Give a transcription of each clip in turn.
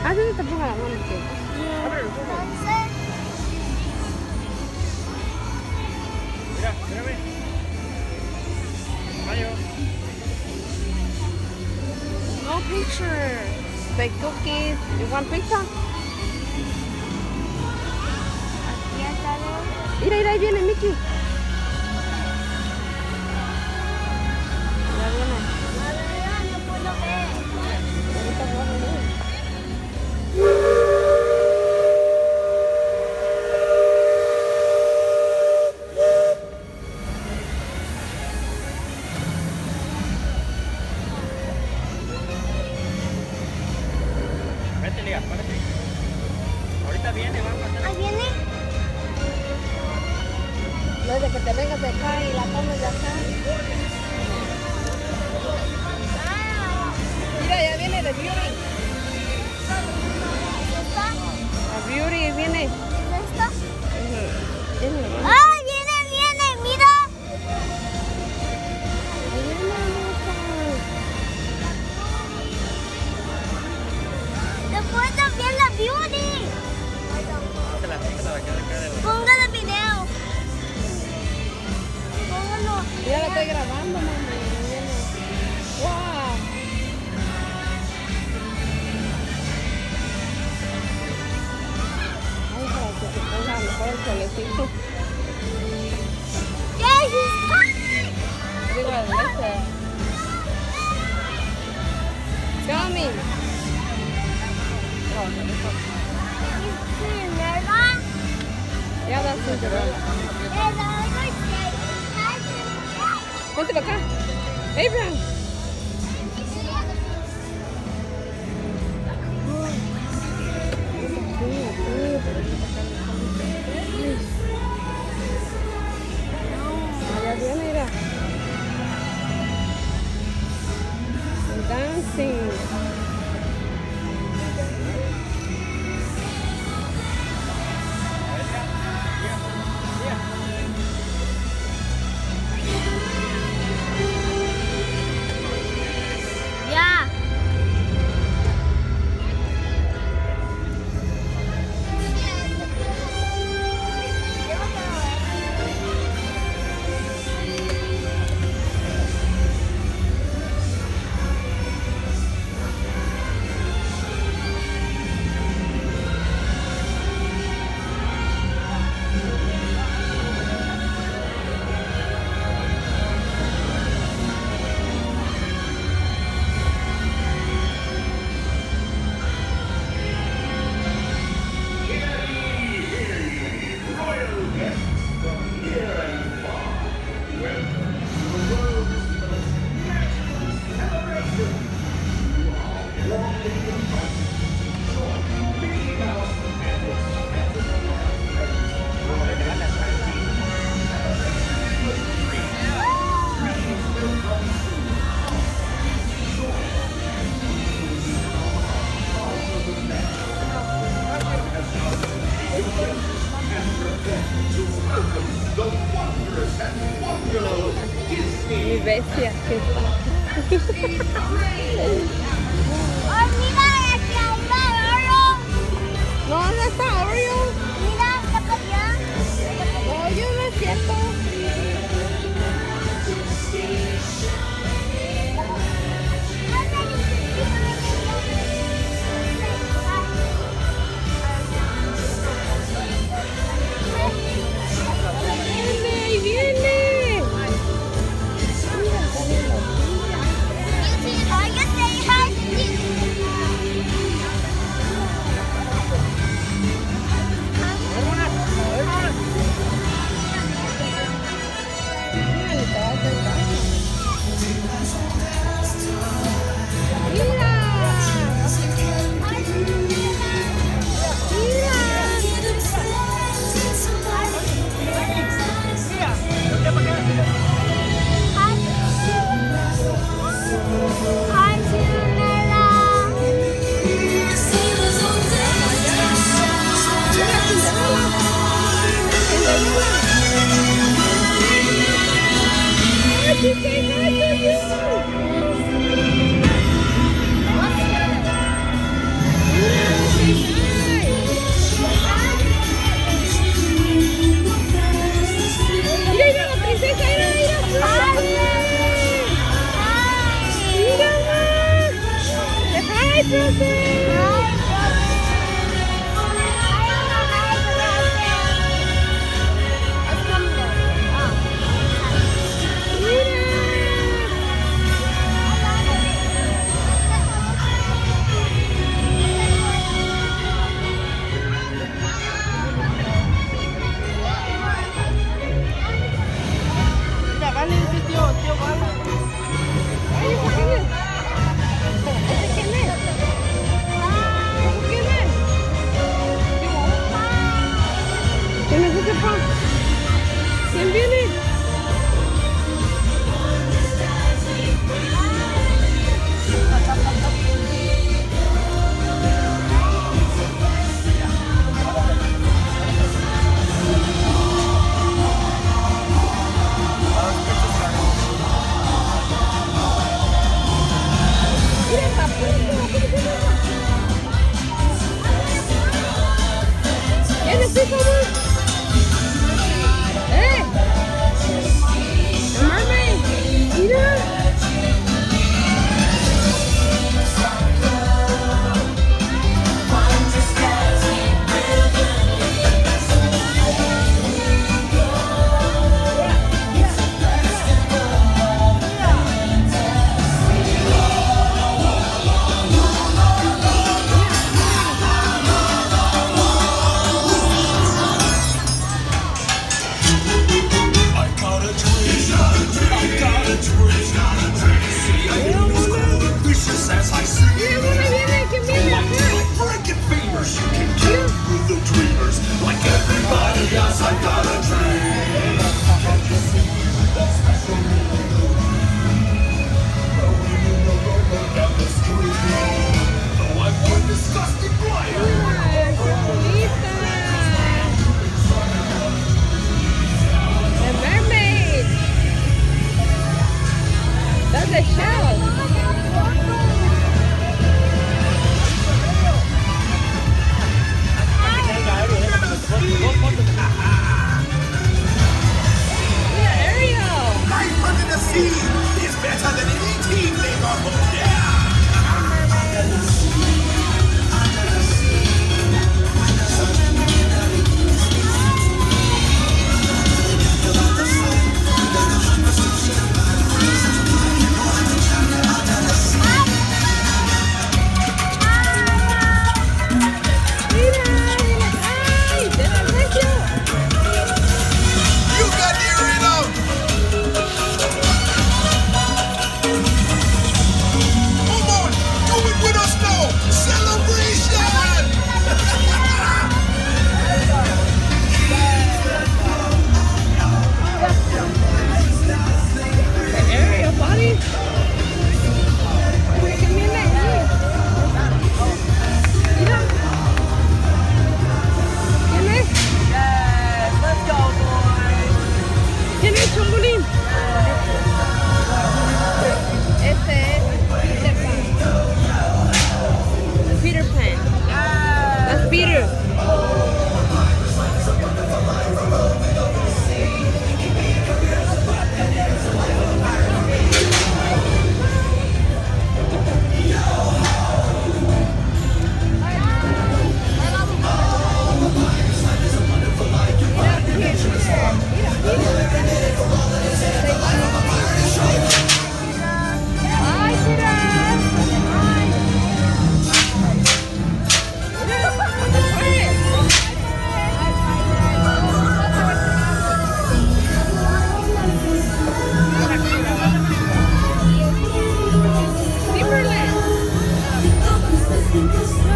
Ah, sí, te pongo la mano. Mira, mírame. Mayo. No picture. The cookies. You want pizza? Mira, mira, ahí viene Mickey. Ya viene. No puedo ver. Ahorita voy a venir. Vete, Liga, párate. Ahorita viene, vamos a pasar. Ahí viene. No es de que te vengas de acá y la tomes de acá. Mira, ya viene de Beauty. ¿Está? La Beauty viene. ¿Está? Viene. ¡Ay, viene, viene! ¡Mira! Después también la Beauty. Póntela de acá, Póngale video. Póngalo. Ya la estoy grabando, mami. ¡Wow! Ay, para que se ponga mejor el solecito. Yes, he's coming. Digo, el este. Coming. Ya das un Cinderella. Ponte para acá. Abraham. Allá viene, mira. Dancing. Ya. Mi bestia que está. Ay, mira, aquí hay Oreo. No, ¿dónde está Oreo? Mira, está para allá. Oreo no es cierto. Viene, ahí viene. Are you saying hi? Yeah.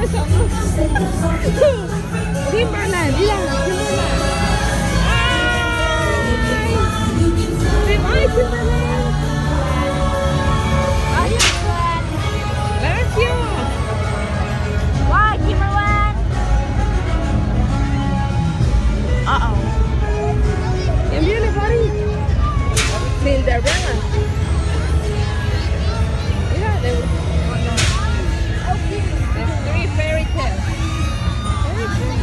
Timberland, mira, Timberland. ¡Ay! ¡Ay, Timberland! ¡Gracias! Wow, Timberland. Uh-oh. ¿Quién viene, buddy? Cinderella. Mira, there's 3 fairy tales. Fairy tales.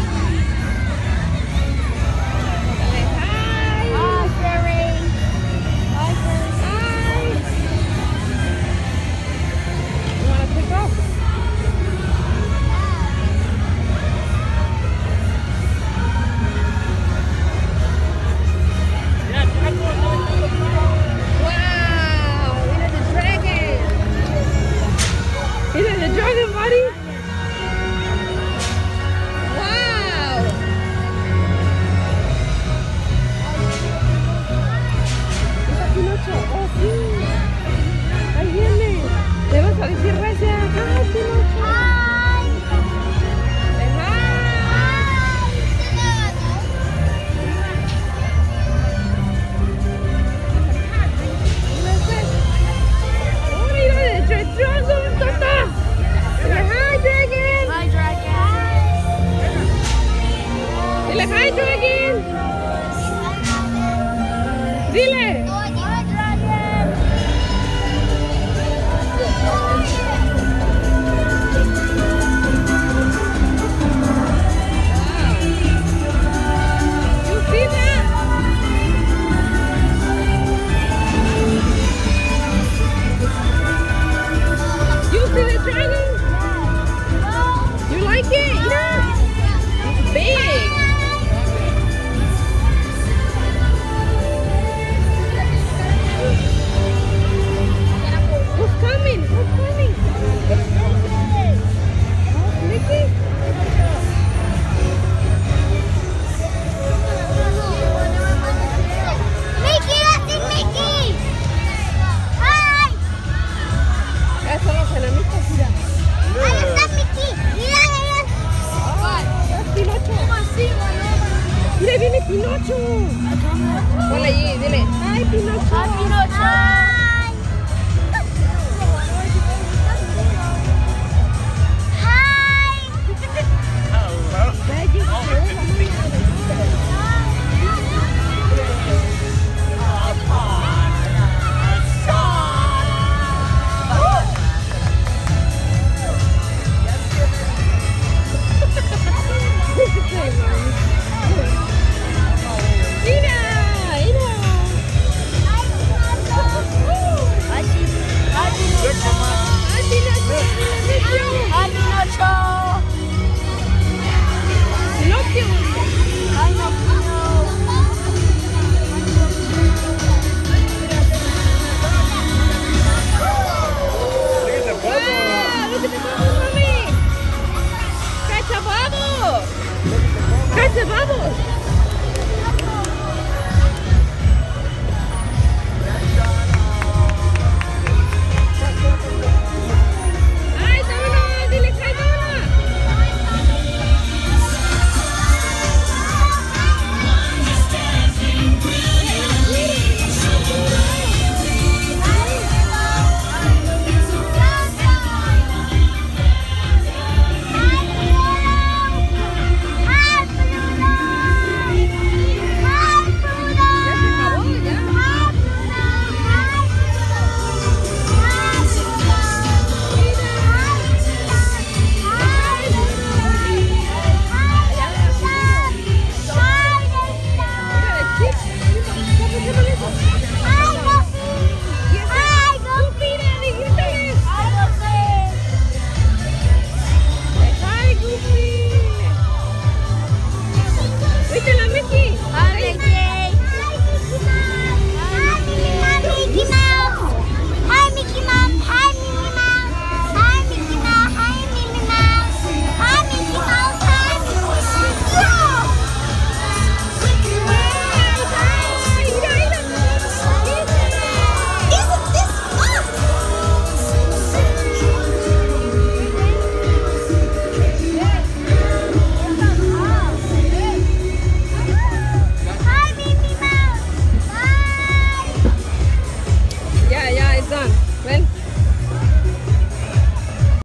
Dale, hi. Hi, Fairy. Hi, Fairy. Hi. You want to pick up? Wow, mira the dragon. Mira the dragon, buddy. Wow. Mira Pinocho. Oh, sí. Ahí viene. Le vas a decir gracias. Hi, Pinocho. Hi. Say hi. Oh, mira the dragon, Tata. Say hi, dragon. Hi, Dragon. Dile hi, dragon. Dile. Hi, Dragon. You see that? You see the dragon? You like it? Yeah. It's big. Who's coming? Who's coming? Oh, Mickey? Mickey, that's it, Mickey. Hi. Esos son los enanitos, mira. Ahí está Mickey. Mira, mira. Es Pinocho. Mira, viene Pinocho. Hola allí, dile. Hi, Pinocho. Hi, Pinocho. Hi. Mira, mira. Catch a bubble!